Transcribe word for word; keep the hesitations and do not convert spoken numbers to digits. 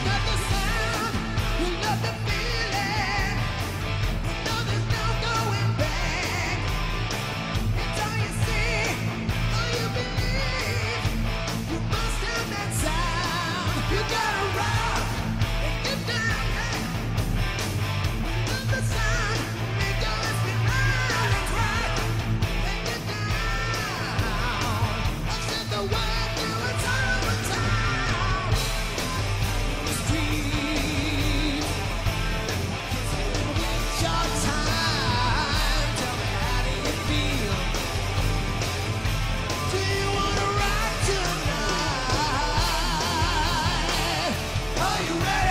love the sound, you love the feeling. You know there's no going back. It's all you see, all you believe. You must have that sound. You gotta rock and get down, hey. Love the sound, make your lips be loud and crack and get down. I said the word to it's all over town. The street, it's your time. Tell me, how do you feel? Do you wanna rock tonight? Are you ready?